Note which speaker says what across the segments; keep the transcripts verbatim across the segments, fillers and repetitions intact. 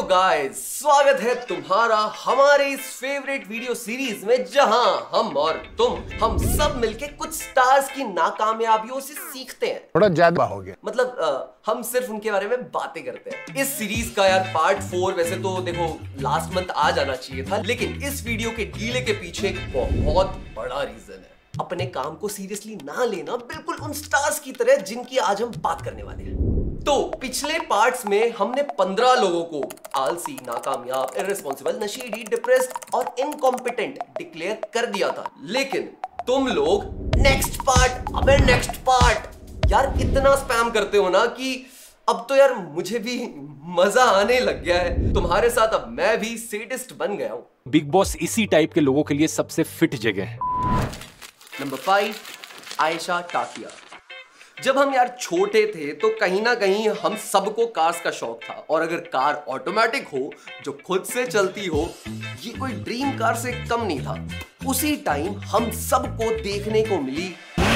Speaker 1: Guys, स्वागत है तुम्हारा हमारे इस फेवरेट वीडियो सीरीज में, जहां हम और तुम हम सब मिलके कुछ स्टार्स की नाकामयाबियों से सीखते हैं।
Speaker 2: थोड़ा ज्यादा हो गया,
Speaker 1: मतलब आ, हम सिर्फ उनके बारे में बातें करते हैं। इस सीरीज का यार पार्ट फोर वैसे तो देखो लास्ट मंथ आ जाना चाहिए था, लेकिन इस वीडियो के डीले के पीछे एक बहुत बड़ा रीजन है। अपने काम को सीरियसली ना लेना, बिल्कुल उन स्टार्स की तरह जिनकी आज हम बात करने वाले हैं। तो पिछले पार्ट्स में हमने पंद्रह लोगों को आलसी, नाकामयाब, इर्रेस्पॉन्सिबल, नशेड़ी, डिप्रेस्ड और इनकॉम्पिटेंट डिक्लेयर कर दिया था। लेकिन तुम लोग नेक्स्ट पार्ट, अबे नेक्स्ट पार्ट यार इतना स्पैम करते हो ना कि अब तो यार मुझे भी मजा आने लग गया है। तुम्हारे साथ अब मैं भी सेडिस्ट बन गया हूं।
Speaker 3: बिग बॉस इसी टाइप के लोगों के लिए सबसे फिट जगह है।
Speaker 1: Number five, Ayesha Takia. जब हम यार छोटे थे तो कहीं ना कहीं हम सबको कार्स का शौक था, और अगर कार ऑटोमेटिक हो जो खुद से चलती हो, ये कोई ड्रीम कार से कम नहीं था। उसी टाइम हम सबको देखने को मिली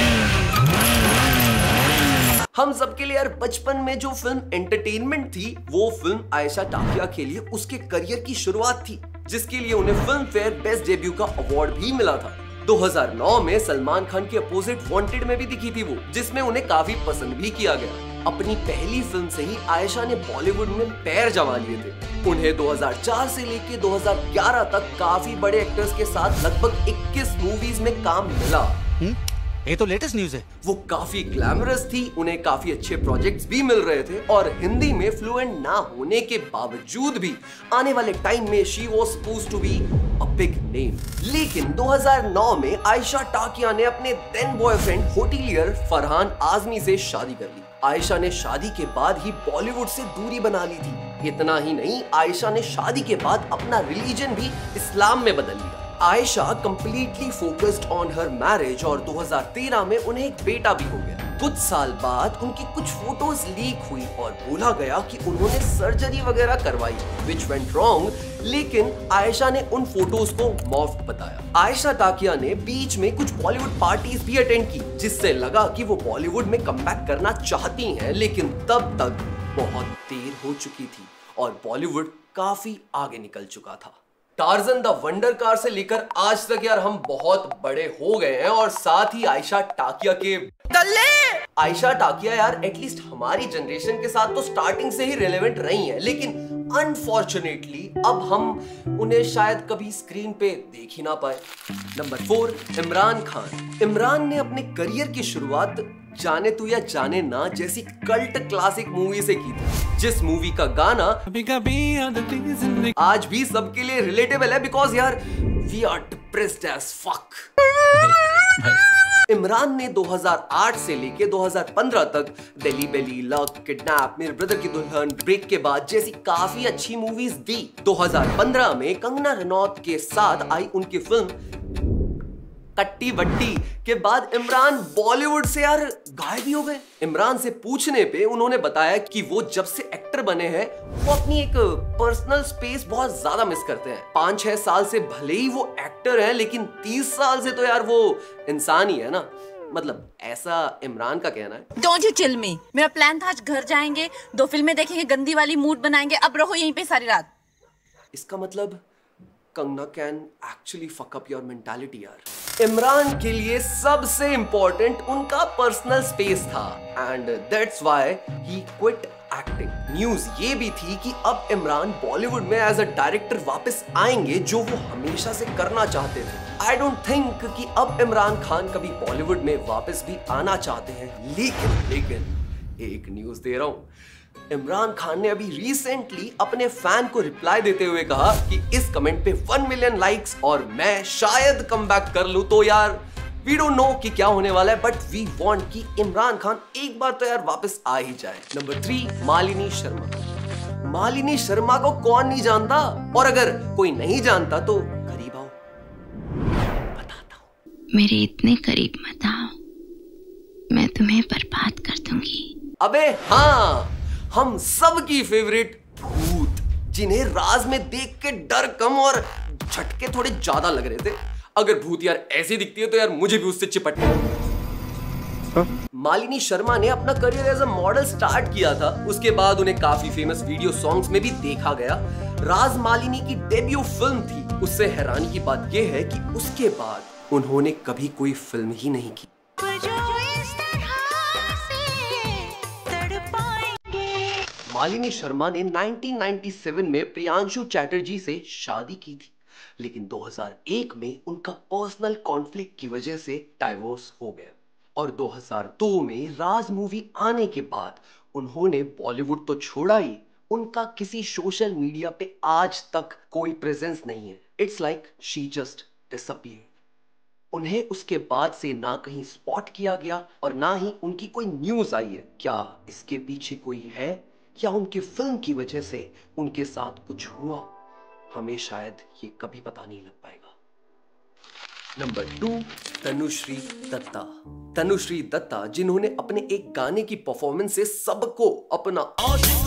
Speaker 1: हम सबके लिए यार बचपन में जो फिल्म एंटरटेनमेंट थी, वो फिल्म आयशा टाकिया के लिए उसके करियर की शुरुआत थी, जिसके लिए उन्हें फिल्म फेयर बेस्ट डेब्यू का अवार्ड भी मिला था। दो हज़ार नौ में सलमान खान के अपोजिट वांटेड में भी दिखी थी वो, जिसमें उन्हें काफी पसंद भी किया गया। अपनी पहली फिल्म से ही आयशा ने बॉलीवुड में पैर जमा लिए थे। उन्हें दो हज़ार चार से लेकर दो हज़ार ग्यारह तक काफी बड़े एक्टर्स के साथ लगभग इक्कीस मूवीज में काम मिला।
Speaker 4: हुँ? ये तो लेटेस्ट न्यूज़ है।
Speaker 1: वो काफी ग्लैमरस थी, उन्हें काफी अच्छे प्रोजेक्ट्स भी मिल रहे थे, और हिंदी में फ्लुएंट ना होने के बावजूद भी आने वाले टाइम में she was supposed to be a big name. लेकिन दो हज़ार नौ में आयशा टाकिया ने अपने then boyfriend hotelier Farhan Azmi से शादी कर ली। आयशा ने शादी के बाद ही बॉलीवुड से दूरी बना ली थी। इतना ही नहीं, आयशा ने शादी के बाद अपना रिलीजन भी इस्लाम में बदल लिया। Ayesha completely focused on her marriage, और दो हज़ार तेरह में उन्हें एक बेटा भी हो गया। कुछ साल बाद उनकी कुछ फोटोज लीक हुई और बोला गया कि उन्होंने सर्जरी वगैरह करवाई, which went wrong, लेकिन आयशा ने उन फोटोज को मॉफ्ड बताया। आयशा टाकिया ने बीच में कुछ बॉलीवुड पार्टीज भी अटेंड की, जिससे लगा कि वो बॉलीवुड में कमबैक करना चाहती हैं, लेकिन तब तक बहुत देर हो चुकी थी और बॉलीवुड काफी आगे निकल चुका था। टार्जन द वंडर कार से लेकर आज तक यार हम बहुत बड़े हो गए हैं, और साथ ही आयशा टाकिया के दल्ले आयशा टाकिया यार एटलीस्ट हमारी जनरेशन के साथ तो स्टार्टिंग से ही रिलेवेंट रही है, लेकिन अनफॉर्चुनेटली अब हम उन्हें शायद कभी स्क्रीन पे देख ही ना पाए। Number four, Imran Khan. इमरान ने अपने करियर की शुरुआत जाने तू या जाने ना जैसी कल्ट क्लासिक मूवी से की थी, जिस मूवी का गाना आज भी सबके लिए रिलेटेबल है, बिकॉज यार we are depressed as fuck. Imran ने दो हज़ार आठ से लेके दो हज़ार पंद्रह तक Delhi belly, luck, kidnap, Mere brother Ki Dulhan, break के बाद जैसी काफी अच्छी मूवीज दी। दो हज़ार पंद्रह में कंगना रनौत के साथ आई उनकी फिल्म कट्टी बट्टी के बाद इमरान बॉलीवुड से यार गायब ही हो गए। इमरान से पूछने पे उन्होंने बताया कि वो जब से एक्टर बने हैं वो अपनी एक पर्सनल स्पेस बहुत ज्यादा मिस करते हैं। पांच छह साल से भले ही वो एक्टर हैं, लेकिन तीस साल से तो यार वो इंसान ही है ना। मतलब ऐसा इमरान का कहना है।
Speaker 5: Don't you chill me. मेरा प्लान था आज घर जाएंगे, दो फिल्में देखेंगे, गंदी वाली मूड बनाएंगे, अब रहो यहीं पे सारी रात।
Speaker 1: इसका मतलब Kangana can actually fuck up your mentality यार। इमरान के लिए सबसे इंपॉर्टेंट उनका पर्सनल स्पेस था, and that's why he quit acting. News ये भी थी कि अब इमरान बॉलीवुड में एज अ डायरेक्टर वापस आएंगे, जो वो हमेशा से करना चाहते थे। आई डोंट थिंक कि अब इमरान खान कभी बॉलीवुड में वापस भी आना चाहते हैं, लेकिन लेकिन एक न्यूज दे रहा हूं। इमरान खान ने अभी रिसेंटली अपने फैन को रिप्लाई देते हुए कहा कि इस कमेंट पे वन मिलियन लाइक्स और मैं शायद कम बैक कर लूं। तो यार वी डोंट नो कि क्या होने वाला है, बट वी वांट कि इमरान खान एक बार तो यार वापस आ ही जाए। Number three, Malini Sharma. मालिनी शर्मा को कौन नहीं जानता, और अगर कोई नहीं जानता तो करीब आओ, बताता हूं।
Speaker 6: मेरे इतने करीब मत आओ, मैं तुम्हें बर्बाद कर दूंगी।
Speaker 1: अबे हाँ, हम सब की फेवरेट भूत, जिन्हें राज में देख के डर कम और झटके थोड़े ज्यादा लग रहे थे। अगर भूत यार ऐसी दिखती है तो यार मुझे भी उससे चिपटना है। मालिनी शर्मा ने अपना career as a model start किया था। उसके बाद उन्हें काफी फेमस वीडियो सॉन्ग्स में भी देखा गया। राज मालिनी की डेब्यू फिल्म थी। उससे हैरानी की बात यह है कि उसके बाद उन्होंने कभी कोई फिल्म ही नहीं की। मालिनी शर्मा ने नाइनटीन नाइंटी सेवन में प्रियांशु चैटर्जी से शादी की थी, लेकिन दो हज़ार एक में उनका पर्सनल कॉन्फ्लिक्ट की वजह से डाइवोर्स हो गया और दो हज़ार दो में राज मूवी आने के बाद उन्होंने बॉलीवुड तो छोड़ा ही, उनका किसी सोशल मीडिया पे आज तक कोई प्रेजेंस नहीं है। It's like she just disappeared. उन्हें उसके बाद से ना कहीं स्पॉट किया गया और ना ही उनकी कोई न्यूज आई है। क्या इसके पीछे कोई है या उनकी फिल्म की वजह से उनके साथ कुछ हुआ? हमें शायद ये कभी पता नहीं लग पाएगा। Number two, Tanushree Dutta. तनुश्री दत्ता जिन्होंने अपने एक गाने की परफॉर्मेंस से सबको अपना आशिक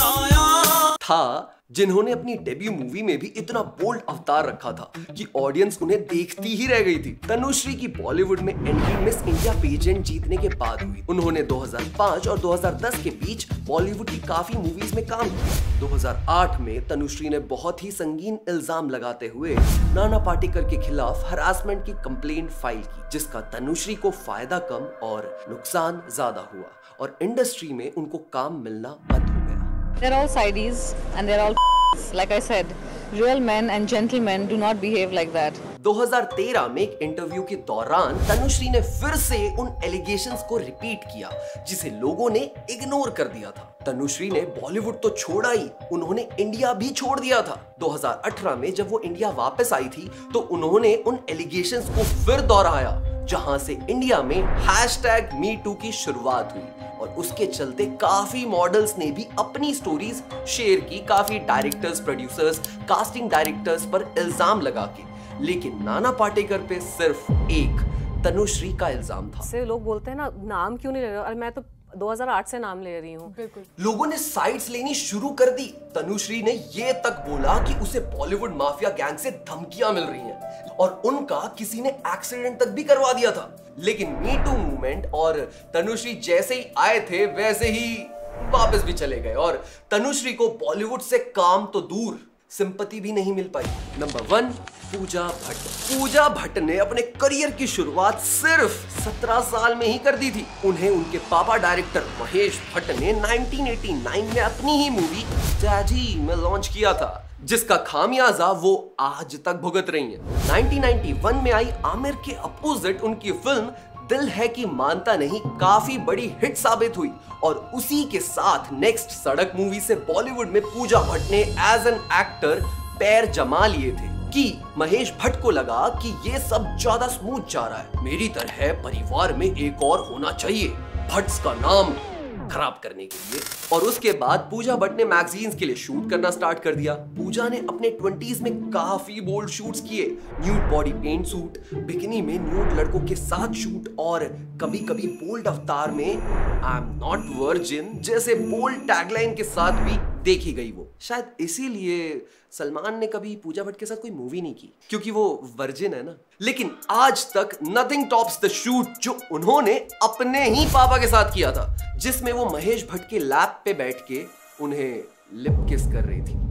Speaker 1: बनाया था, जिन्होंने अपनी डेब्यू मूवी में भी इतना बोल्ड अवतार रखा था कि ऑडियंस उन्हें देखती ही रह गई थी। तनुश्री की बॉलीवुड में एंट्री मिस इंडिया पेजेंट जीतने के बाद हुई। उन्होंने दो हज़ार पाँच और दो हज़ार दस के बीच बॉलीवुड की काफी मूवीज में काम किया। दो हज़ार आठ में तनुश्री ने बहुत ही संगीन इल्जाम लगाते हुए नाना पाटेकर के खिलाफ हरासमेंट की कंप्लेंट फाइल की, जिसका तनुश्री को फायदा कम और नुकसान ज्यादा हुआ और इंडस्ट्री में उनको काम मिलना बंद हो गया।
Speaker 2: They're all sidees and they're all like I said, real men and gentlemen do not behave like that.
Speaker 1: दो हज़ार तेरह में एक इंटरव्यू के दौरान तनुश्री ने फिर से उन एलिगेशंस को रिपीट किया जिसे लोगों ने इग्नोर कर दिया था। तनुश्री ने बॉलीवुड तो छोड़ा ही, उन्होंने इंडिया भी छोड़ दिया था। दो हज़ार अठारह में जब वो इंडिया वापस आई थी तो उन्होंने उन एलिगेशंस को फिर दोहराया, जहां से इंडिया में हैशटैग मी टू की शुरुआत हुई और उसके चलते काफी मॉडल्स ने भी अपनी स्टोरीज शेयर की, काफी डायरेक्टर्स, प्रोड्यूसर्स, कास्टिंग डायरेक्टर्स पर इल्जाम लगा के। लेकिन नाना पाटेकर पे सिर्फ एक तनुश्री का इल्जाम था।
Speaker 7: से लोग बोलते हैं ना, नाम क्यों नहीं ले रहे हो? और मैं तो दो हज़ार आठ से नाम ले रही हूँ। बिल्कुल।
Speaker 1: लोगों ने साइड्स लेनी शुरू कर दी। तनुश्री ने ये तक बोला कि उसे बॉलीवुड माफिया गैंग से धमकियां मिल रही हैं और उनका किसी ने एक्सीडेंट तक भी करवा दिया था। लेकिन मी टू मूवमेंट और तनुश्री जैसे ही आए थे वैसे ही वापस भी चले गए और तनुश्री को बॉलीवुड से काम तो दूर सिंपैथी भी नहीं मिल पाई। Number one, Pooja Bhatt. पूजा भट्ट ने अपने करियर की शुरुआत सिर्फ सत्रह साल में ही कर दी थी। उन्हें उनके पापा डायरेक्टर महेश भट्ट ने नाइनटीन एटी नाइन में अपनी ही मूवी डैडी में लॉन्च किया था, जिसका खामियाजा वो आज तक भुगत रही हैं। नाइनटीन नाइंटी वन में आई आमिर के अपोजिट उनकी फिल्म दिल है कि मानता नहीं काफी बड़ी हिट साबित हुई और उसी के साथ नेक्स्ट सड़क मूवी से बॉलीवुड में पूजा भट्ट ने एज एन एक्टर पैर जमा लिए थे कि महेश भट्ट को लगा कि ये सब ज्यादा स्मूथ जा रहा है, मेरी तरह परिवार में एक और होना चाहिए भट्ट का नाम खराब करने के लिए। और उसके बाद पूजा भट्ट ने मैगजीन्स के लिए शूट करना स्टार्ट कर दिया। पूजा ने अपने ट्वेंटीज में काफी बोल्ड शूट्स किए, nude body paint suit, bikini में न्यूड लड़कों के साथ शूट और कभी कभी बोल्ड अवतार में आई एम नॉट वर्जिन जैसे बोल्ड टैगलाइन के साथ भी देखी गई वो। शायद इसीलिए सलमान ने कभी पूजा भट्ट के साथ कोई मूवी नहीं की, क्योंकि वो वर्जिन है ना। लेकिन आज तक नथिंग टॉप्स द शूट जो उन्होंने अपने ही पापा के साथ किया था, जिसमें वो महेश भट्ट के लैप पे बैठ के उन्हें लिप किस कर रही थी।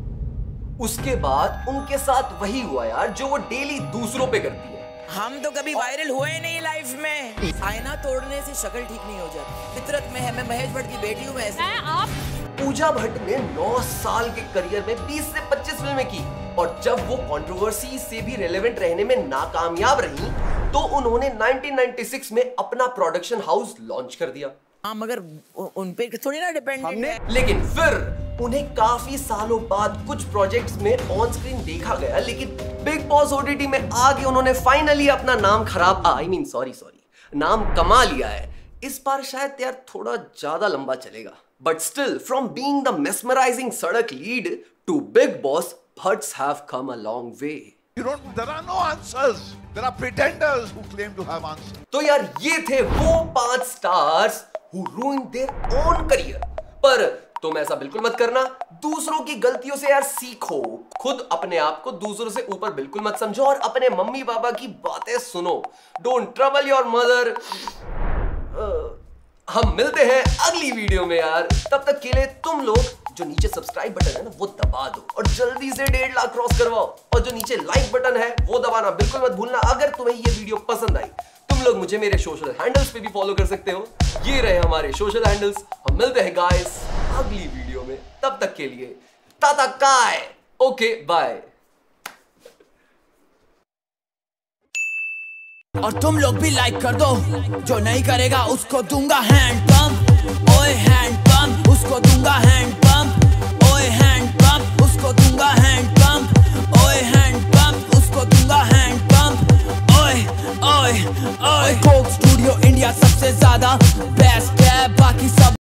Speaker 1: उसके बाद उनके साथ वही हुआ यार जो वो डेली दूसरों पे करती है।
Speaker 8: हम तो कभी वायरल हुए नहीं लाइफ में। आईना तोड़ने से शक्ल ठीक नहीं हो जाती, फितरत में है। मैं महेश भट्ट की बेटी हूँ। मैं
Speaker 5: आप
Speaker 1: पूजा भट्ट ने नौ साल के करियर में बीस से पच्चीस फिल्में की और जब वो कंट्रोवर्सी से भी रेलेवेंट रहने में नाकामयाब रही तो उन्होंने नाइनटीन नाइंटी सिक्स में अपना प्रोडक्शन हाउस लॉन्च कर दिया।
Speaker 8: हाँ, मगर उन पे थोड़ी ना डिपेंडेंट है।
Speaker 1: लेकिन फिर उन्हें काफी सालों बाद कुछ प्रोजेक्ट्स में ऑन स्क्रीन देखा गया, लेकिन बिग बॉस ओटीटी में आगे उन्होंने फाइनली अपना नाम खराब आई मीन सॉरी सॉरी नाम कमा लिया है। इस बार शायद यार थोड़ा ज्यादा लंबा चलेगा, but still from being the mesmerising Sadak lead to Bigg Boss, Bhatts have come a long way.
Speaker 9: You don't, there are no answers. There are pretenders who claim to have answers.
Speaker 1: तो यार ये थे वो पांच stars who ruined their own career। पर तुम ऐसा बिल्कुल मत करना, दूसरों की गलतियों से यार सीखो, खुद अपने आप को दूसरों से ऊपर बिल्कुल मत समझो और अपने मम्मी पापा की बातें सुनो। Don't trouble your mother. हम मिलते हैं अगली वीडियो में यार। तब तक के लिए तुम लोग जो नीचे सब्सक्राइब बटन है ना वो दबा दो और जल्दी से डेढ़ लाख क्रॉस करवाओ, और जो नीचे लाइक बटन है वो दबाना बिल्कुल मत भूलना। अगर तुम्हें ये वीडियो पसंद आई, तुम लोग मुझे मेरे सोशल हैंडल्स पे भी फॉलो कर सकते हो। ये रहे हमारे सोशल हैंडल्स। हम मिलते हैं गाइस अगली वीडियो में, तब तक के लिए टाटा काय, ओके बाय।
Speaker 8: और तुम लोग भी लाइक कर दो, जो नहीं करेगा उसको दूंगा हैंड पंप, ओए हैंड पंप, उसको दूंगा हैंड पंप।